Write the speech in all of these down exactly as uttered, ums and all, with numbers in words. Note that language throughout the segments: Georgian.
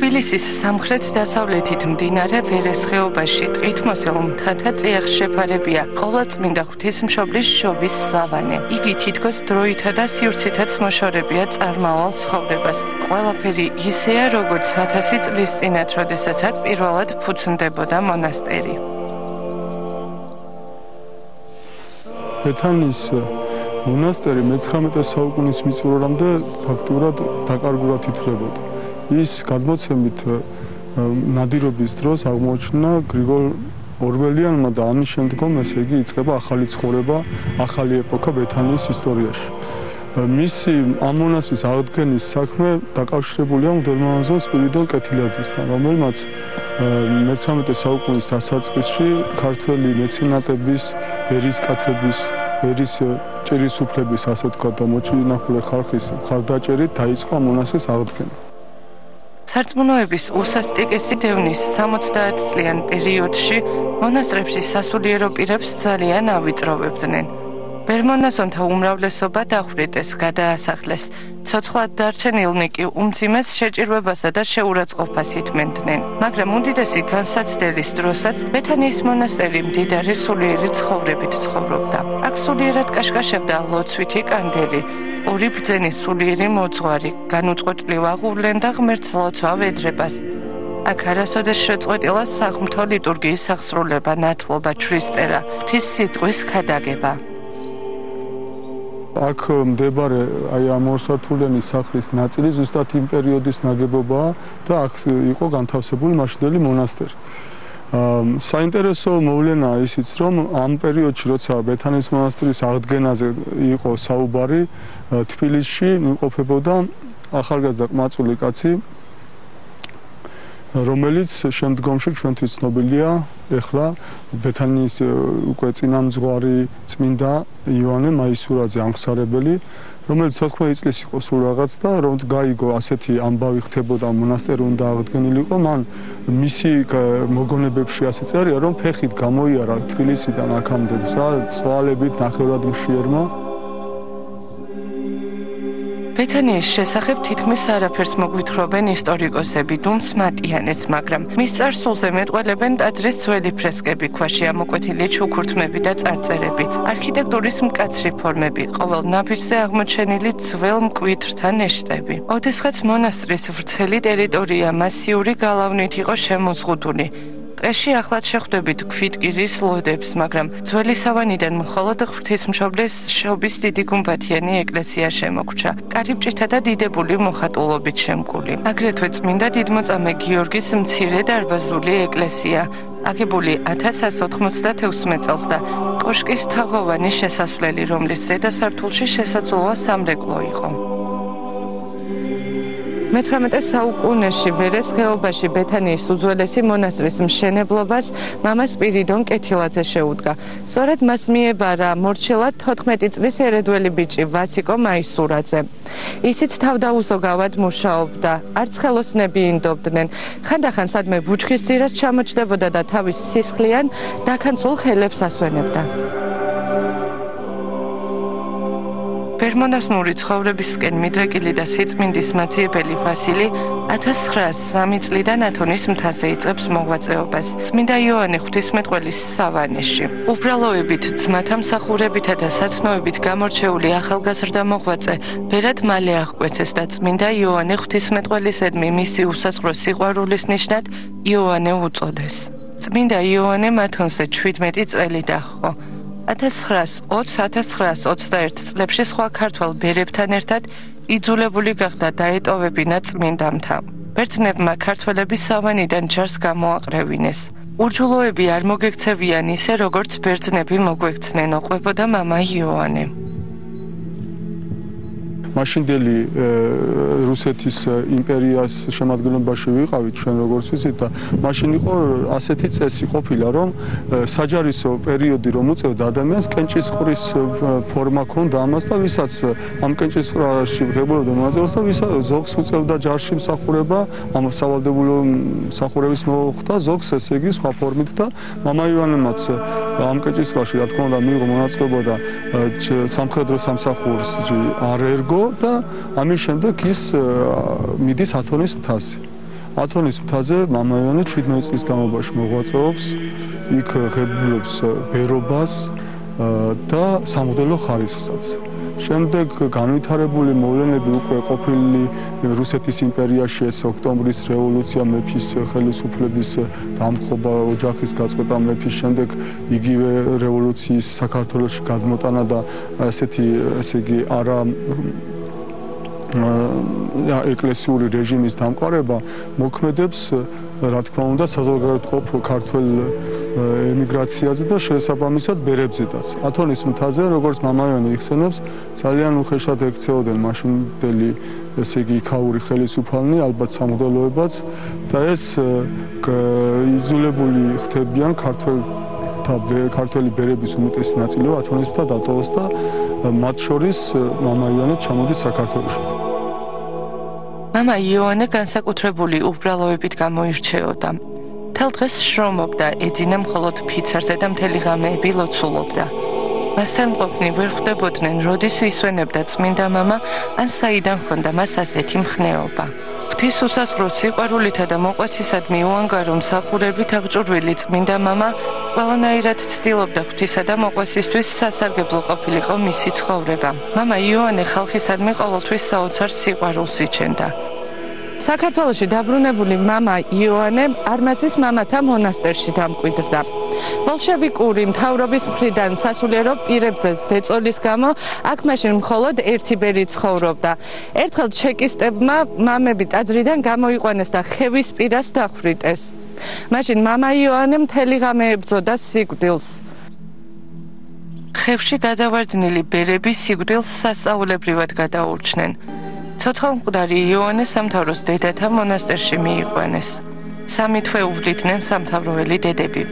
თბილისის სამხრეთ-დასავლეთით მდინარე ვერეს ხეობაში ტყით მოსილ მთათა წიაღშეფარებია ყოვლადწმინდა ღვთისმშობლის შობის სავანე. იგი თითქოს დროითა და სივრცითაც მოშორებია წარმავალ ცხოვრებას. ყველაფერი ისეა, როგორც ათასი წლის წინათ, როდესაც აქ პირველად ფუძნდებოდა მონასტერი. ბეთანის მონასტერი მეცხრამეტე საუკუნის მიწურულამდე ფაქტურად დაკარგულად ითვლებოდა. ის გადმოცემით ნადირობის დროს აღმოჩნდა გრიგოლ ორბელიანმა და ამის შემდგომ ესე იგი იწყება ახალი ცხოვრება, ახალი ეპოქა ბეთანიის ისტორიაში. მისი ამ მონასტრის აღდგენის საქმე დაკავშირებულია მღვდელმონაზონ სპირიდონ კეთილაძესთან, რომელმაც მეცხრამეტე საუკუნის დასაწყისში ქართველი მეცენატების, ერისკაცების, ერის ჭირისუფლების, ასე ვთქვათ, და მოჩინახულე ხალხის მხარდაჭერით დაიწყო ამ მონასტრის აღდგენა. სარწმუნოების უსასტიკესი დევნის სამოცდაათწლიან პერიოდში მონასტრებში სასულიერო პირებს ძალიან ავიწროვებდნენ. ბერმონაზონთა უმრავლესობა დახვრიტეს, გადაასახლეს. ცოცხლად დარჩენილნი კი უმძიმეს შეჭირვებასა და შეურაცხყოფას ითმენდნენ. მაგრამ უდიდესი განსაცდელის დროსაც ბეთანიის მონასტერი მდიდარი სულიერი ცხოვრებით ცხოვრობდა. აქ სულიერად კაშკაშებდა ლოცვითი კანდელი, ორი ბრძენი სულიერი მოძღვარი, განუწყვეტლივ აღუვლენ და ღმერთს ლოცვა ვედრებას. აქ არასოდეს შეწყვეტილა საღვთო ლიტურგიის აღსრულება, ნათლობა, ჩვისწერა, ღვთის სიტყვის ქადაგება. აქ მდებარე აი ამ ორსართულიანი სახლის ნაწილი ზუსტად იმ პერიოდის ნაგებობაა და აქ იყო განთავსებული მაშინდელი მონასტერი. საინტერესო მოვლენაა ისიც, რომ ამ პერიოდში, როცა ბეთანის მონასტრის აღდგენაზე იყო საუბარი, თბილისში იმყოფებოდა ახალგაზრდა ყმაწული კაცი, რომელიც შემდგომში ჩვენთვის ცნობილია, ეხლა ბეთანიის უკვე წინამძღვარი წმინდა იოანე მაისურაძე ამხსარებელი, რომელიც თოთხმეტი წლის იყო სულ რაღაც და რომ გაიგო ასეთი ამბავი ხდებოდა მონასტერი უნდა აღდგენილიყო, მან მისი მოგონებებში ასე წერია, რომ ფეხით გამოიარა თბილისიდან აქამდე გზა, წვალებით ნახევრად მშიერმა. ბეთანიის შესახებ თითქმის არაფერს მოგვითხრობენ ისტორიკოსები, დუმს მატიანეც, მაგრამ მის წარსულზე მეტყველებენ ტაძრის ძველი ფრესკები, ქვაში ამოკვეთილი ჩუქურთმები და წარწერები, არქიტექტურის მკაცრი ფორმები, ყოველ ნაბიჯზე აღმოჩენილი ძველ მკვიდრთა ნეშტები. ოდესღაც მონასტრის ვრცელი ტერიტორია მასიური გალავნით იყო შემოზღუდული. ტყეში ახლად შეხვდებით ქვითკირის ლოდებს, მაგრამ ძველი სავანიდან მხოლოდ ღვთისმშობლის შობის დიდი გუმბათიანი ეკლესია შემოგრჩა, კარიბჭითა და დიდებული მოხატულობით შემკული. აგრეთვე წმინდა დიდმოწამე გიორგის მცირე დარბაზული ეკლესია, აგებული ათას ასი ოცდათექვსმეტ წელს და კოშკის თაღოვანი შესასვლელი, რომლის ზედა სართულში შესაძლოა სამრეკლო იყო. მეცხრამეტე საუკუნეში ვერეს ხეობაში ბეთანიის უძველესი მონასტრის მშენებლობას მამა სპირიდონ კეთილაძე შეუდგა. სწორედ მას მიებარა მორჩილად თოთხმეტი წლის ერედველი ბიჭი ვასიკო მაისურაძე. ისიც თავდაუზოგავად მუშაობდა, არც ხელოსნები ინდობდნენ. ხანდახან სადმე ბუჩქის ძირას ჩამოჯდებოდა და თავის სისხლიან დაქანწულ ხელებს ასვენებდა. ბერმონაზნური ცხოვრებისკენ მიდრეკილი და სიწმინდის მაძიებელი ვასილი ათას ცხრაასი სამი წლიდან ათონის მთაზე იწყებს მოღვაწეობას წმინდა იოანე ღვთისმეტყველის სავანეში. უბრალოებით, ძმათა მსახურებითა და სათნოებით გამორჩეული ახალგაზრდა მოღვაწე ბერად მალე აღკვეცეს და წმინდა იოანე ღვთისმეტყველისადმი მისი უსაზღვრო სიყვარულის ნიშნად იოანე უწოდეს. წმინდა იოანემ ათონზე ჩვიდმეტი წელი დაჰყო. ათას ცხრაასი ოცი - ათას ცხრაასი ოცდაერთი წლებში სხვა ქართველ ბერებთან ერთად იძულებული გახდა დაეტოვებინა წმინდამთა. ბერძნებმა ქართველების სავანიდან ჯარს გამოაყრევინეს. ურჯულოები არ მოგექცევიან ისე, როგორც ბერძნები მოგვექცნენ, ოყვებოდა მამა იოანე. მაშინდელი რუსეთის იმპერიას შემადგენლობაში ვიყავით ჩვენ როგორც ვიცით და მაშინ იყო ასეთი წესი ყოფილა რომ საჯარისო პერიოდი რომ უწევდა ადამიანს კენჭისყრის ფორმა ჰქონდა ამას და ვისაც ამ კენჭისყრაში ღებულობდა მონაწილეობას და ვისაც ზოგს უწევდა ჯარში მსახურება ამ სავალდებულო მსახურების მოხდა ზოგს ესე იგი სხვა ფორმით და მამა ივანემაც ამ კენჭისყრაში რა თქმა უნდა მიიღო მონაწილეობა და სამხედრო სამსახურში არ ერგო და ამის შემდეგ ის მიდის ათონის მთაზე. ათონის მთაზე მამა ივანე შვიდმეტი წლის განმავლობაში მოღვაწეობს, იქ ღებულობს ბერობას და სამღვდელო ხარისხსაც. შემდეგ განვითარებული მოვლენები უკვე ყოფილი რუსეთის იმპერიაში ეს ოქტომბრის რევოლუცია, მეფის ხელისუფლების დამხობა, ოჯახის გაწყვეტა მეფის შემდეგ იგივე რევოლუციის საქართველოში გადმოტანა და ესეთი ესე იგი არა ეკლესიური რეჟიმის დამყარება მოქმედებს რა თქმა უნდა საზოგადოებრივ ქართულ ემიგრაციაზე და შესაბამისად ბერებზედაც. ათონის მთაზე როგორც მამა ივანე იხსენებს, ძალიან უხეშად ექცეოდნენ მაშინდელი ესე იგი იქაური ხელისუფალნი, ალბათ სამღვდელოებაც და ეს იზოლებული ხდებიან ქართველთა ქართველი ბერების უმეტესი ნაწილი ათონის მთა დატოვეს და მათ შორის მამა ივანე ჩამოდის საქართველოში. მამა ივანე განსაკუთრებული უბრალოებით გამოირჩეოდა. მთელ დღეს შრომობდა, ეძინა მხოლოდ ფიცარზე და მთელი ღამეები ლოცულობდა. მასთან მყოფნი ვერ ხვდებოდნენ, როდის ისვენებდა წმინდა მამა, ან საიდან ჰქონდა მას ასეთი მხნეობა. ღვთის უსასყრო სიყვარულითა და მოყვასისადმი უანგარო მსახურებით აღჭურვილი წმინდა მამა ყველანაირად ცდილობდა ღვთისა და მოყვასისთვის სასარგებლო ყოფილიყო მისი ცხოვრება. მამა ივანე ხალხისადმი ყოველთვის საოცარ სიყვარულს იჩენდა. საქართველოში დაბრუნებული მამა ივანე არმაზის მამათა მონასტერში დამკვიდრდა. ბოლშევიკური მთავრობის მხრიდან სასულიერო პირებზე ზეწოლის გამო აქ მაშინ მხოლოდ ერთი ბერი ცხოვრობდა. ერთხელ ჩეკისტებმა მამები ტაძრიდან გამოიყვანეს და ხევის პირას დახვრიტეს. მაშინ მამა ივანე მთელი ღამე ებრძოდა სიკვდილს. ხევში გადავარდნილი ბერები სიკვდილს სასწაულებრივად გადაურჩნენ. ცოცხალმკვდარი ივანე სამთავროს დედათა მონასტერში მიიყვანეს. სამი თვე უვლიდნენ სამთავროელი დედები.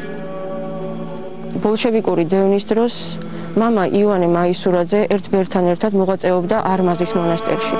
ბოლშევიკური დევნის დროს მამა ივანე მაისურაძე ერთ ბერთან ერთად მოღვაწეობდა არმაზის მონასტერში.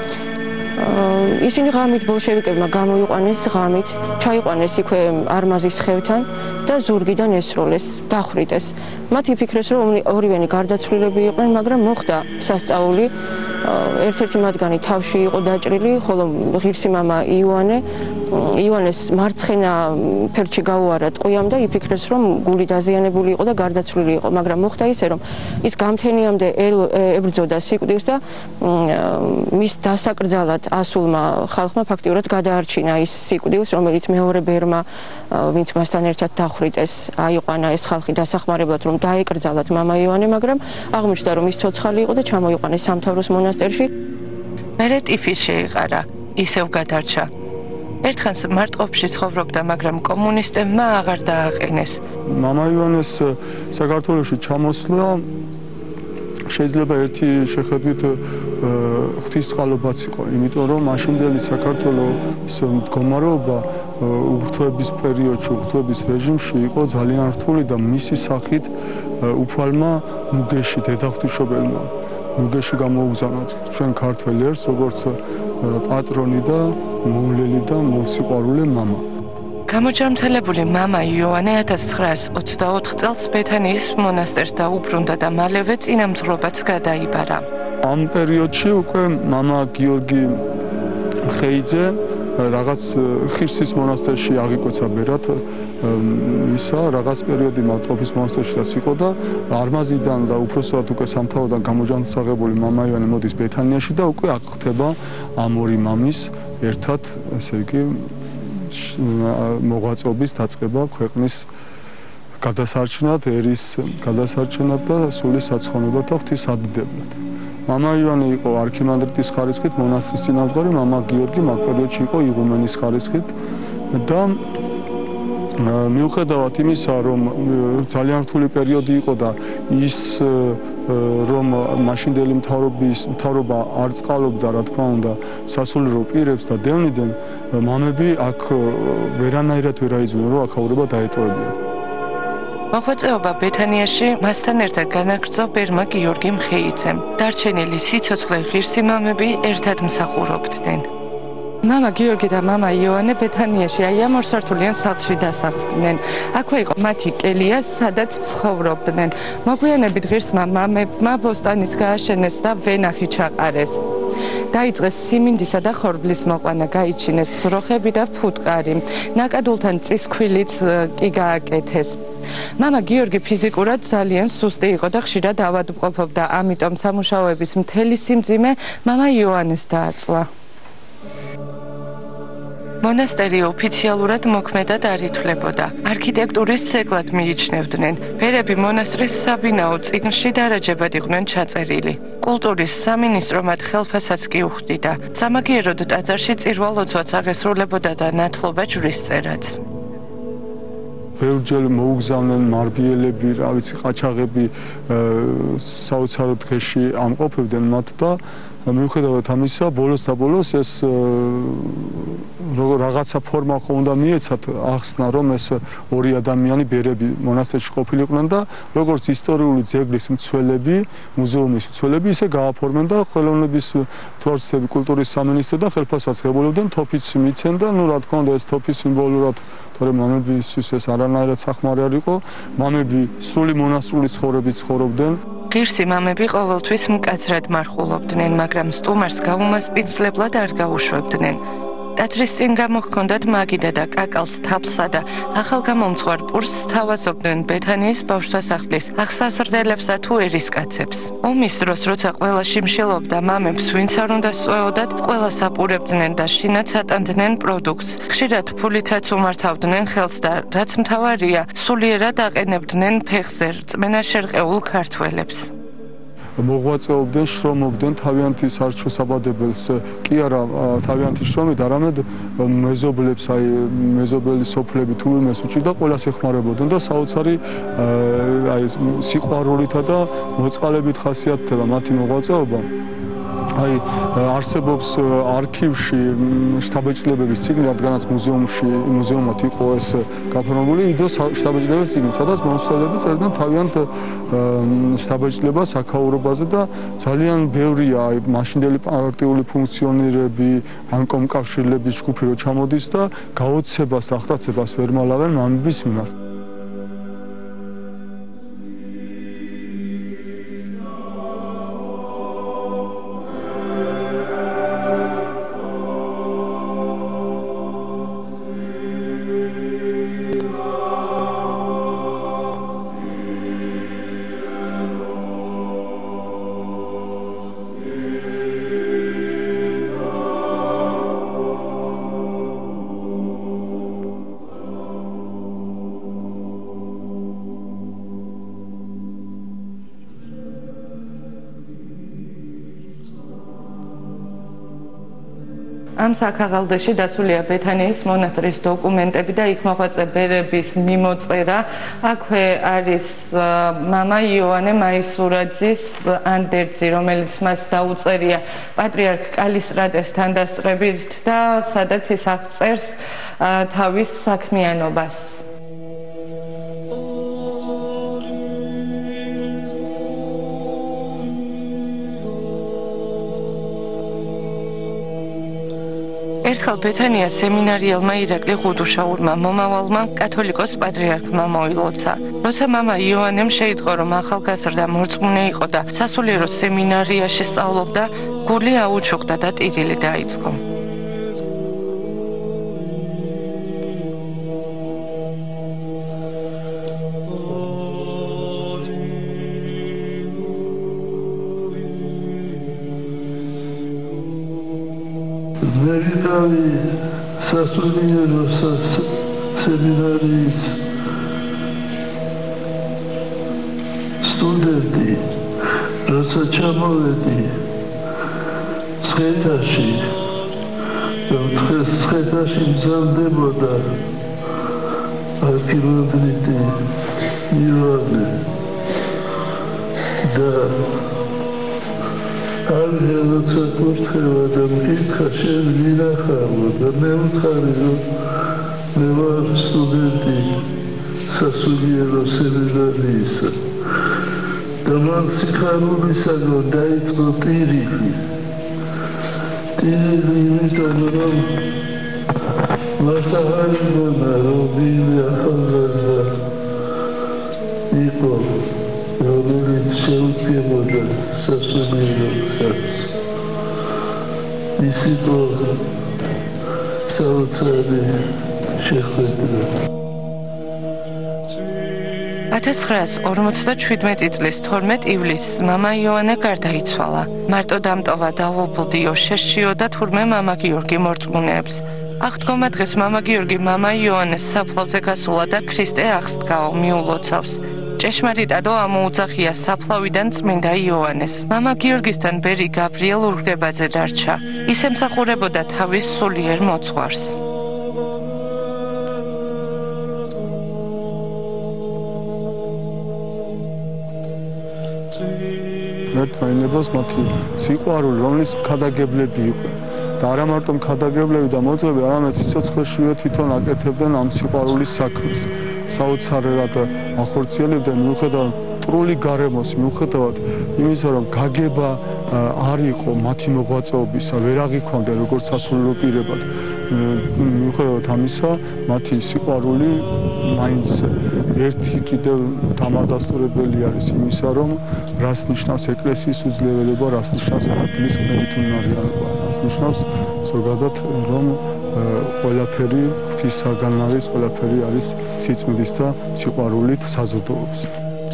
ისინი ღამით ბოლშევიკებმა გამოიყვანეს ღამით, ჩაიყვანეს იქვე არმაზის ხევთან და ზურგიდან ესროლეს, დახვრიტეს. მათ იფიქრეს, რომ ორივენი გარდაცვლილები იყვნენ, მაგრამ მოხდა სასწაული. ერთ-ერთი მათგანი თავში იყო დაჭრილი, ხოლო ღირსი მამა ივანე ივანეს მარცხენა ფერჩი გაუარა ტყვიამ და იფიქრეს, რომ გული დაზიანებული იყო და გარდაცვლილი იყო, მაგრამ მოხდა ისე, რომ ის გამთენიამდე ებრძოდა სიკვდილს და მის დასაკრძალად ასულმა ხალხმა ფაქტიურად გადაარჩინა ის სიკვდილს, რომელიც მეორე ბერმა, ვინც მასთან ერთად დახვრიტეს, აიყვანა ეს ხალხი დასახმარებლად, რომ დაეკრძალათ მამა ივანე, მაგრამ აღმოჩნდა, რომ ის ცოცხალი იყო და ჩამოიყვანეს სამთავროს მონასტერში. მერე ტიფის შეიყარა, ისევ გადარჩა. ერთხანს მარტყოფში ცხოვრობდა, მაგრამ კომუნისტებმა აღარ დააყენეს. მამა ივანეს საქართველოში ჩამოსვლა შეიძლება ერთი შეხედვით ღვთისწყალობაც იყო, იმიტომ რომ მაშინდელი საქართველოს მდგომარეობა ურთვების პერიოდში, ურთვების რეჟიმში იყო ძალიან რთული და მისი სახით უფალმა ნუგეში დედაღვთისმშობელმა ნუგეში გამოუგზავნათ ჩვენ ქართველ ერს, როგორც პატრონი და მოვლელი და მოსიყვარულე მამა. გამოჯანმრთელებული მამა ივანე ათას ცხრაას ოცდაოთხ წელს ბეთანიის მონასტერს დაუბრუნდა და მალევე წინამძღვრობაც გადაიბარა. ამ პერიოდში უკვე მამა გიორგი ხეიძე რაღაც ხირსის მონასტერში აღიკვეცა ბერად ისა რაღაც პერიოდი მარტყოფის მონასტერშიც იყო და არმაზიდან და უпроსოდ უკვე სამთავროდან გამოჯანმრთელებული მამა ივანე მოდის ბეთანიაში და უკვე აქ ხდება ამ ორი მამის ერთად, ესე იგი მოღვაწეობის დაწყება ქვეყნის გადასარჩენად, ერის გადასარჩენად და სული საცხოვნებლად და ღვთისადიდებლად. მამა ივანე იყო არქიმანდრიტის ხარისხით მონასტრის წინამძღვარი, მამა გიორგი მაგ პერიოდში იყო იღუმენის ხარისხით და მიუხედავად იმისა, რომ ძალიან რთული პერიოდი იყო და ის რომ მაშინდელი მთავრობის მთავრობა არ წყალობდა, რა თქმა უნდა, სასულიერო პირებს და დევნიდან მამები აქ ვერანაირად ვერ აიძულებენ, რომ აქაურება დაეტოვებინა. მოღვაწეობა ბეთანიაში მასთან ერთად განაგრძო ბერმა გიორგი ხეიძემ. დარჩენილი სიცოცხლე ღირსი მამები ერთად მსახურობდნენ. მამა გიორგი და მამა ივანე ბეთანიაში აი ამ ორსართულიან სახლში დასახლდნენ. აქვე იყო მათი კელია, სადაც ცხოვრობდნენ. მოგვიანებით ღირსმა მამებმა ბოსტანის გააშენეს და ვენახი ჩაყარეს. დაიწყეს სიმინდისა და ხორბლის მოყვანა, გაიჩინეს ძროხები და ფუტკარი. ნაკადულთან წისქვილიც კი გააკეთეს. მამა გიორგი ფიზიკურად ძალიან სუსტი იყო და ხშირად ავადმყოფობდა, ამიტომ სამუშაოების მთელი სიმძიმე მამა იოანეს დააწვა. მონასტერი ოფიციალურად მოქმედად არ ითვლებოდა. არქიტექტურის ძეგლად მიიჩნევდნენ. ფერები მონასტრის საბინაო წიგნში დარაჯებად იყვნენ ჩაწერილი. კულტურის სამინისტრო მათ ხელფასსაც კი უხდიდა. სამაგიეროდ ტაძარში წირვა-ლოცვაც აღესრულებოდა და ნათლობა ჯვრისწერაც. ბევრჯერ მოუგზავნენ მარბიელები, რა ვიცი, ყაჩაღები საოცარ დღეში ამყოფებდნენ მათ და მიუხედავად ამისა, ბოლოს და ბოლოს ეს რაღაცა ფორმა ხო უნდა მიეცათ ახსნა, რომ ეს ორი ადამიანი ბერები მონასტერში ყოფილიყვნენ და როგორც ისტორიული ძეგლის მცველები, მუზეუმის მცველები, ისე გააფორმენ და ხელოვნების თვალსაჩინო კულტურის სამინისტრო და ხელფასსაც ღებულობდნენ, თოფიც მიცენ და ნუ რა თქმა უნდა ეს თოფი სიმბოლურად თორემ მამებისთვის ეს არანაირად სახმარი არ იყო, მამები სრული მონასტრული ცხოვრებით ცხოვრობდნენ. ღირსი მამები ყოველთვის მკაცრად მარხულობდნენ, მაგრამ სტუმარს გაუმასპინძლებლად არ გაუშვებდნენ. ტაძრის წინ გამოჰქონდათ მაგიდა და კაკალს თაფლსა და ახალგამომცხვარ პურს სთავაზობდნენ ბეთანიის ბავშვთა სახლის აღსაზრდელებსა თუ ერისკაცებს. ომის დროს, როცა ყველა შიმშილობდა მამებს, ვინც არ უნდა სწვეოდათ, ყველას აპურებდნენ და შინაც ატანდნენ პროდუქტს. ხშირად ფულითაც უმართავდნენ ხელს და რაც მთავარია, სულიერად აყენებდნენ ფეხზე რწმენა შერყეულ ქართველებს. მოღვაწეობდნენ, შრომობდნენ თავიანთი სარჩო საბადებელს, კი არა თავიანთი შრომით, არამედ მეზობლებს, აი მეზობელი სოფლები თუ იმეს უჭირდა, ყველას ეხმარებოდნენ და საოცარი აი სიყვარულითა და მოწყალებით ხასიათდება მათი მოღვაწეობა. აი არსებობს არქივში შტაბ-ბეჭდების წიგნი, რადგანაც მუზეუმში მუზეუმად იყო ეს გაფორმებული, იდო შტაბ-ბეჭდების წიგნი, სადაც მომსვლელები წერდნენ თავიანთ შტაბ-ბეჭდებას აქაურობაზე და ძალიან ბევრია აი მაშინდელი პარტიული ფუნქციონერები, ან კომკავშირლების ჯგუფი რო ჩამოდის და გაოცებას, აღტაცებას ვერ მალავენ მამების მიმართ. ამ საქაღალდაში დაცულია ბეთანიის მონასტრის დოკუმენტები და იქ მოღვაწე ბერების მიმოწერა. აქვე არის მამა იოანე მაისურაძის ანდერძი, რომელიც მას დაუწერია პატრიარქ კალისტრატეს თანდასწრებით და სადაც ის აღწერს თავის საქმიანობას. ერთხელ ბეთანიას სემინარიელმა ირაკლი ღუდუშაურმა მომავალმა კათოლიკოს პატრიარქმა მოილოცა. როცა მამა იოანემ შეიტყო, რომ ახალგაზრდა მორწმუნე იყო და სასულიერო სემინარიაში სწავლობდა, გული აუჩუქდა და ტირილი დაიწყო. მერიკავი სასულიერო სემინარიის სტუდენტი, როცა ჩამოვედი ცხეთაში და დღეს ცხეთაში მზადდებოდა არქიმანდრიტი იოანე და როცა გურთხევა და მკითხა შენ ვინახავო და მე ვუთხარი რომ მე ვარ სტუდენტი სასულიერო სემინარიისა და მან სიხარულისაგან დაიწყო ტირილი ტირილი იმიტომ რომ მას აღარ იგონა რომ ვინმე ახალგაზრდა იყო რომელიც შეუდგებოდა სასულიეროსაც მისი პოვა საოცარი შეხვედრა. ათას ცხრაას ორმოცდაჩვიდმეტი წლის თორმეტ ივლისს მამა იოანე გარდაიცვალა. მარტო დამტოვა დაუბრუნდიო შეშიო და თურმე მამა გიორგი მორწმუნეებს. აღდგომა დღეს მამა გიორგი მამა იოანეს საფლავზე გასულა და ქრისტე აღსდგაო მიულოცავს. ჭეშმარიტადო ამოუძახია საფლავიდან წმინდა იოანეს. მამა გიორგისთან ბერი გაბრიელ ურგებაძე დარჩა. ის ემსახურებოდა თავის სულიერ მოძღვარს. ერთმანეთს მათი სიყვარული, რომლის ქადაგებლები იყვნენ. და არა მარტო ქადაგებლები და მოძღვები, არამედ სიცოცხლეშივე თვითონ აკეთებდნენ ამ სიყვარულის საქმეს. საოცარად ახორციელებდნენ მიუხედავად მტრული გარემოს, მიუხედავად იმისა, რომ გაგება არ იყო მათი მოღვაწეობისა, ვერ აღიქვამდნენ როგორც სასულიერო პირებად. მიუხედავად ამისა, მათი სიყვარული მაინც ერთი კიდევ დამადასტურებელი არის იმისა, რომ რას ნიშნავს ეკლესიის უძლეველობა, რას ნიშნავს ადგილის ქმედით უნარიანობა, რას ნიშნავს ზოგადად, რომ ყველაფერი ღვთისაგან არის, ყველაფერი არის სიწმინდის და სიყვარულით საზრდოობს.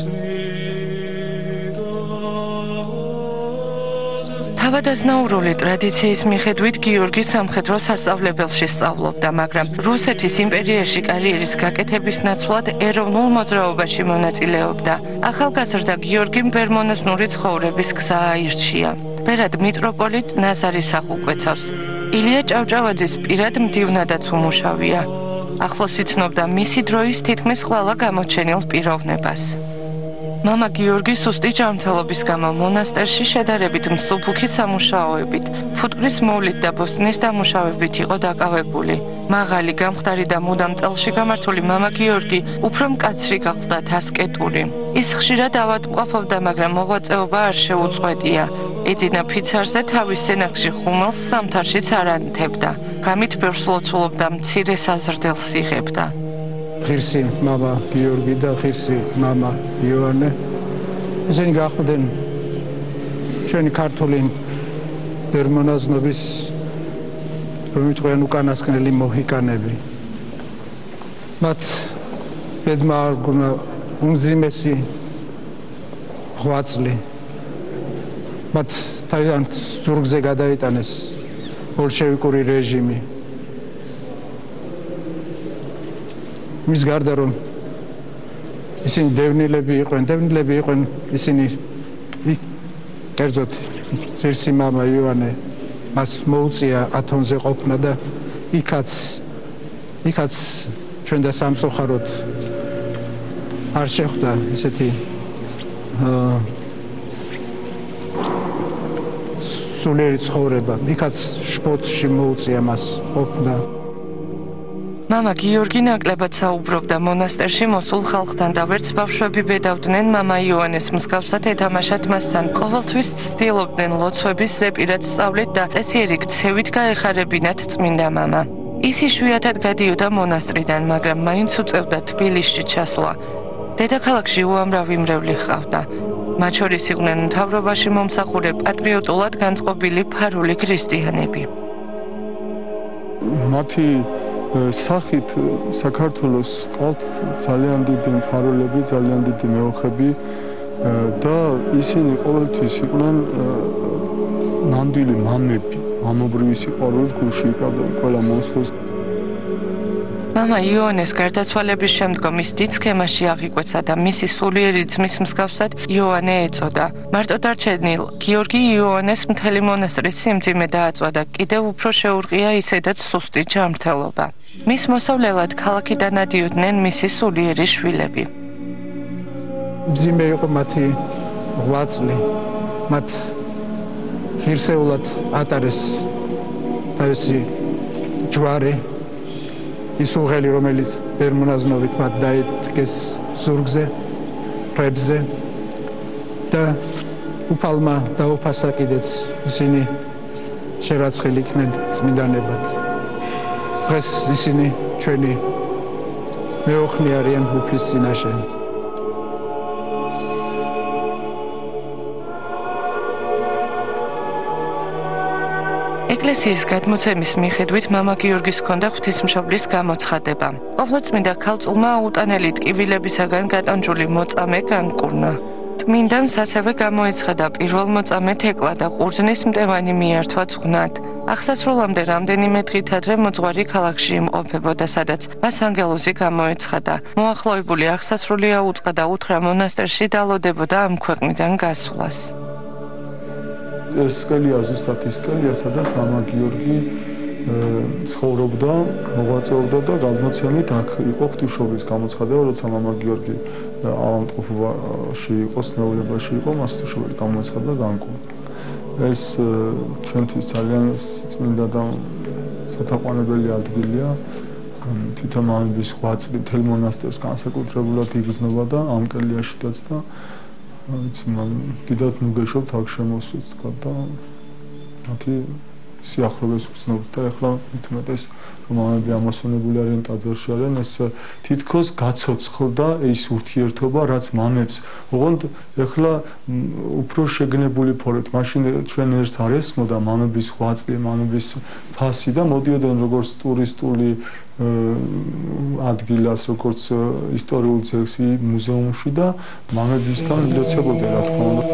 თავადაზნაურული ტრადიციის მიხედვით გიორგი სამხედრო სასწავლებელში სწავლობდა, მაგრამ რუსეთის იმპერიაში კარიერის გაკეთების ნაცვლად ეროვნულ მოძრაობაში მონაწილეობდა. ახალგაზრდა გიორგიმ ბერმონაზნური ცხოვრების გზა აირჩია. ბერად მიტროპოლიტ ნაზარის აღუკვეცავს. ილია ჭავჭავაძის პირად მდივნადაც უმუშავია. ახლოს იცნობდა მისი დროის თითქმის ყველა გამოჩენილ პიროვნებას. მამა გიორგი სუსტი ჯანმრთელობის გამო მონასტერში შედარებით მსუბუქი სამუშაოებით, ფუტკრის მოვლით და ბოსტნის დამუშავებით იყო დაკავებული. მაღალი, გამხდარი და მუდამ წელში გამართული მამა გიორგი უფრო მკაცრი გახდა ასკეტური. ის ხშირად ავადმყოფობდა, მაგრამ მოღვაწეობა არ შეუწყვეტია. ეძინა ფიცარზე თავის სენაკში ხუმელს სამთარშიც არ ანთებდა. ღამით ბევრს ლოცულობდა, მცირე საზრდელს იღებდა. ღირსი მამა გიორგი და ღირსი მამა იოანე ესენი გახდნენ ჩვენი ქართული ბერმონაზნობის რომ ვიტყვიან უკანასკნელი მოჰიკანები. მათ ბედმა არ გუნა უმძიმესი ღვაწლი. მათ თავიდან ზურგზე გადაიტანეს ბოლშევიკური რეჟიმი. მის გარდა რომ ისინი დევნილები იყვნენ, დევნილები იყვნენ ისინი კერძოდ ღირსი მამა იოანე მას მოუწია ათონზე ყოფნა და იქაც იქაც ჩვენ და სამწუხაროდ არ შეხვდა ესეთი სულიერი ცხოვრება. იქაც შპოტში მოუწია მას ყოფნა. მამა გიორგი ნაკლებად საუბრობდა მონასტერში მოსულ ხალხთან და ვერც ბავშვები ბედავდნენ მამა იოანეს მსგავსად ეთამაშათ მასთან. ყოველთვის ცდილობდნენ ლოცვების ზეპირად სწავლით და წესიერი ქცევით გაეხარებინათ წმინდა მამა. ის იშვიათად გადიოდა მონასტრიდან, მაგრამ მაინც უწევდა თბილისში ჩასვლა. დედაქალაქში უამრავი მრევლი ჰყავდა. მათ შორის იყვნენ მთავრობაში მომსახურე პატრიოტულად განწყობილი ფარული ქრისტიანები. მათი სახით საქართველოს ყავთ ძალიან დიდი მფარველები, ძალიან დიდი მეოხები და ისინი ყოველთვის იყვნენ ნამდვილი მამები, მამობრივი სიყვარულით გულში იკავდნენ ყველა მოსულს. მამა იოანეს გარდაცვალების შემდგომ ის დიდ სქემაში აღიკვეცა და მისი სულიერი ძმის მსგავსად იოანე ეწოდა. მარტო დარჩენილ გიორგი იოანეს მთელი მონასტრის სიმძიმე დააწვა და კიდევ უფრო შეურყია ისედაც სუსტი ჯანმრთელობა. მის მოსავლელად ქალაქიდან ადიოდნენ მისი სულიერი შვილები. მძიმე იყო მათი ღვაწლი, მათ ღირსეულად ატარეს თავისი ჯვარი, ის უღელი, რომელიც ბერმონაზნობით მათ დაედგეს ზურგზე, ფრებზე და უფალმა დაუფასა კიდეც ისინი შერაცხილი იქნენ წმინდანებად. დღეს ისინი ჩვენი მეოხნი არიან უფლის წინაშე. ეკლესიის გადმოცემის მიხედვით მამა გიორგის ჰქონდა ღვთისმშობლის გამოცხადება. ყოფლწმინდა ქალწულმა აუტანელი ტკივილებისაგან გატანჯული მოწამე განკურნა. წმინდანს ასევე გამოეცხადა პირველ მოწამე თეკლა და ყურძნის მტევანი მიართვა ზღვნად. აღსასრულამდე რამდენიმე დღით ადრე მოძღვარი ქალაქში იმყოფებოდა, სადაც მას ანგელოზი გამოეცხადა. მოახლოებული აღსასრული აუწყა და უთხრა მონასტერში დალოდებოდა ამ ქვეყნიდან გასვლას. ეს სკელია ზუსტად ის სკელია, სადაც მამა გიორგი ცხოვრობდა, მოღვაწეობდა და გადმოცემით აქ იყო ღვთისმშობლის გამოცხადება, როცა მამა გიორგი ავადმყოფობაში იყო, სნეულებაში იყო, მას ღვთისმშობელი გამოეცხადა განკურნა. ეს ჩვენთვის ძალიან წმინდა და სათაყვანებელი ადგილია. თვითონ მამების ღვაწლი მთელ მონასტერს განსაკუთრებულად იგრძნობა და ამ კელიაშიდაც და ვიცი, მან დიდად მოგეშობთ აქ შემოსვით თქვა და მათი სიახლოვეს ვგრძნობთ და ეხლა მithumetes რომ მამები ამასონებული არიან ტაძარში არიან, ეს თითქოს გაცოცხლდა ის ურთიერთობა, რაც მამებს ოღონდ ეხლა უფრო შეგნებული ფორმით. მაშინ ჩვენ ერთს არ ესმოდა მამების ღვაწლი, მამების ფასი და მოდიოდნენ როგორც ტურისტული ადგილას, როგორც ისტორიულ ძეგლს მუზეუმში და მამებისგან ილოცებოდნენ, რა თქმა უნდა.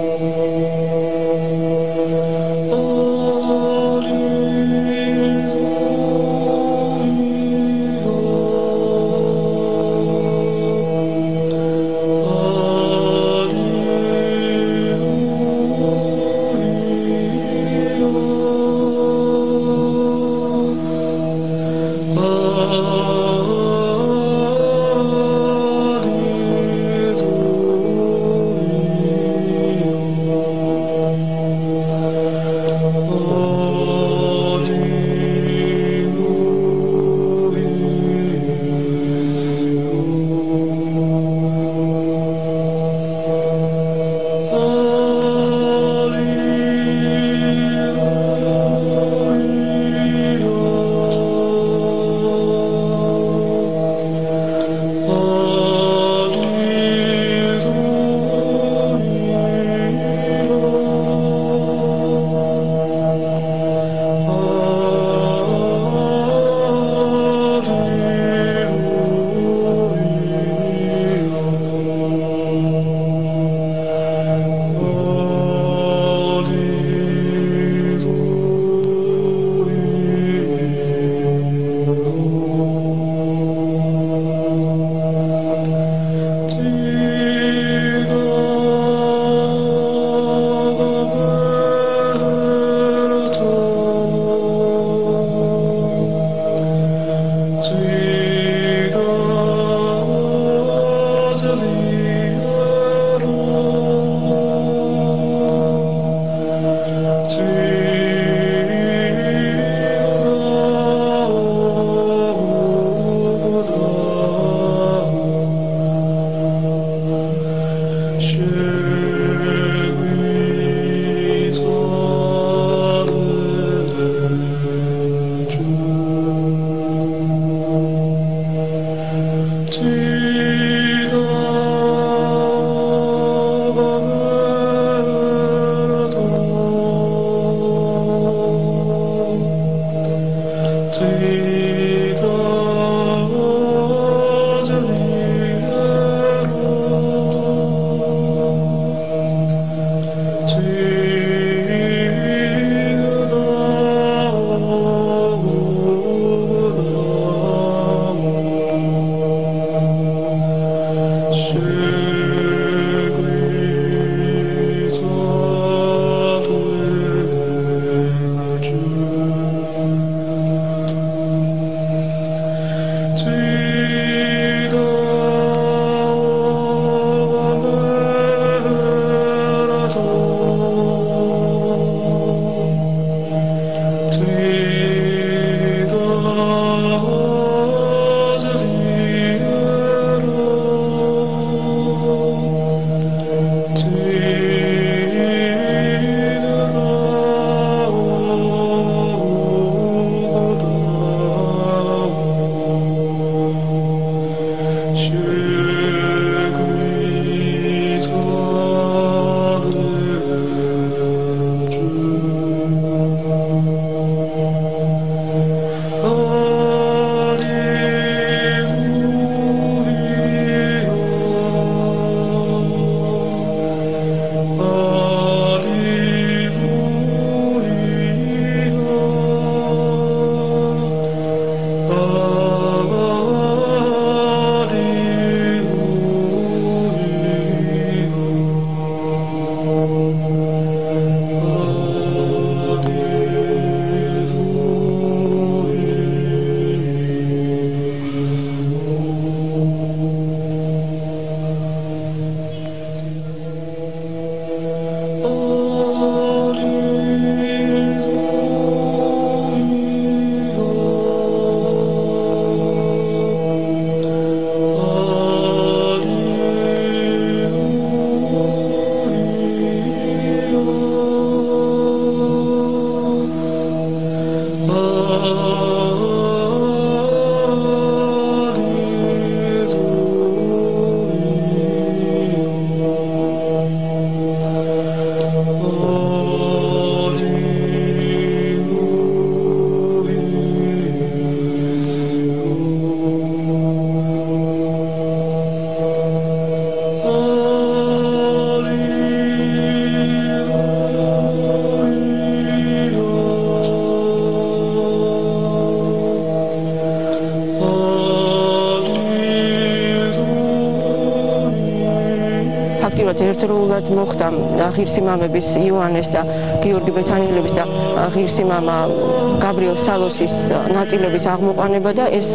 თავისთავად ერთდროულად მოხდა ღირსი მამების იოანეს და გიორგი ბეთანიელების და ღირსი მამა გაბრიელ სალოსის ნაწილების აღმოყვანება და ეს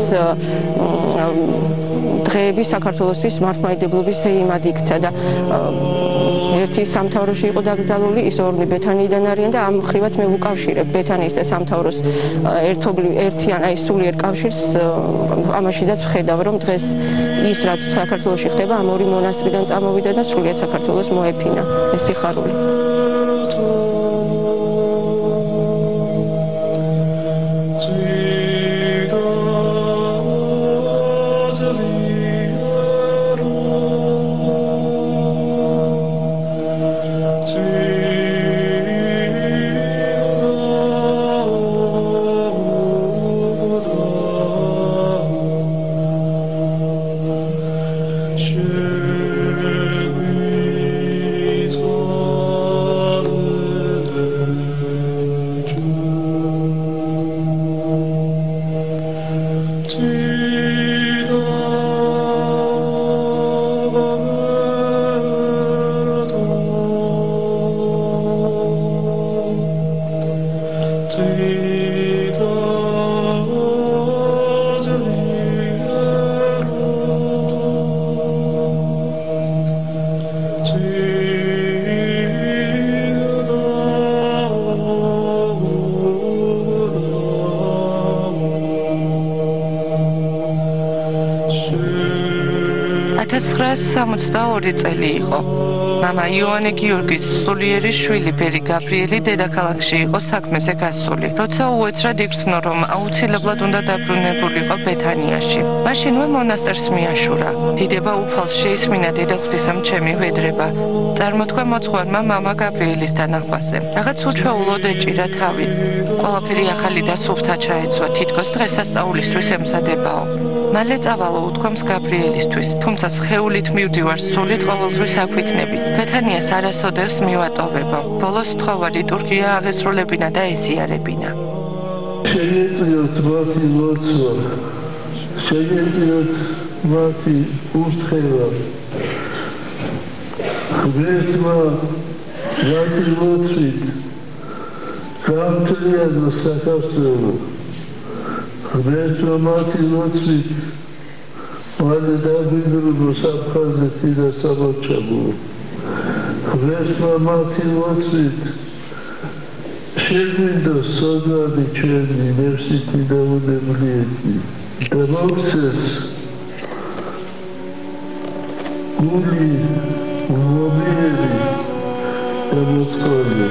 დღეები საქართველოსთვის მართლმადიდებლობის ზეიმად იქცა და ერთი სამთავროში იყო დაკრძალული, ის ორნი ბეთანიიდან არიან და ამ ხრივაც მე ვუკავშირებ ბეთანიის და სამთავროს ერთობლივ ერთიან აი სულიერ კავშირს ამაშიდაც ვხედავ რომ დღეს ის რაც საქართველოში ხდება ამ ორი მონასტრიდან წამოვიდა და სულიერ საქართველოს მოეფინა ეს სიხარული. ათას ცხრაას სამოცდაორი წელი იყო. მამა იოანე გიორგის სულიერი შვილი ბერი გაბრიელი დედაქალაქში იყო საქმეზე გასული. როცა უეცრად იგრძნო რომ აუცილებლად უნდა დაბრუნებულიყო ბეთანიაში. მაშინვე მონასტერს მიაშურა. დიდება უფალს შეისმინა დედაღვთისამ ჩემი ვედრება. წარმოთქვა მოძღვარმა მამა გაბრიელის დანახვაზე. რაღაც უჩვეულოდ ეჭირა თავი. ყველაფერი ახალი და სუფთა ჩაეცვა, თითქოს დღესასწაულისთვის ემზადებაო. მალე წავალო უთქვამს გაბრიელისთვის, თუმცა სხეულით მივდივარ სულით ყოველთვის აქვიქნები. ბეთანიას არასოდეს მივატოვებო. ბოლოს თხოვა ლიტურგია აღესრულებინა და ეზიარებინა. Შეეწიოთ მათი ლოცვა, შეეწიოთ მათი ურთქება. ღმერთმა მათი ლოცვით გაამთლიანო საქართველო. ღმერთმა მათი ლოცვით მალე დაგვინდრებო საფხაზეთი და სამოჩაბო. ღმერთმა მათი ლოცვით შეგვინდოს სოდვარი ჩვენი ნებსითი და უნებლიეთი და მოგცეს გული უმომიერი და მოწყალე.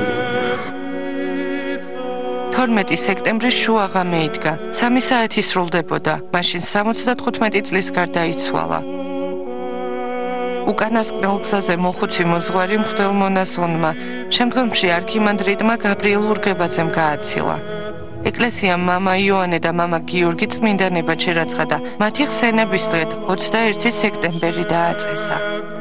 თორმეტი სექტემბრის შუაღამე იდგა. სამი საათი სრულდებოდა. მაშინ სამოცდათხუთმეტი წლის გარდაიცვალა. უკანასკნელ გზაზე მოხუცი მოძღვარი მღვდელმონაზონმა, შემდგომში არქიმანდრიტმა გაბრიელ ურგებაძემ გააცილა. ეკლესიამ მამა იოანე და მამა გიორგი წმინდანებად შერაცხა და მათი ხსენების დღედ ოცდაერთი სექტემბერი დააწესა.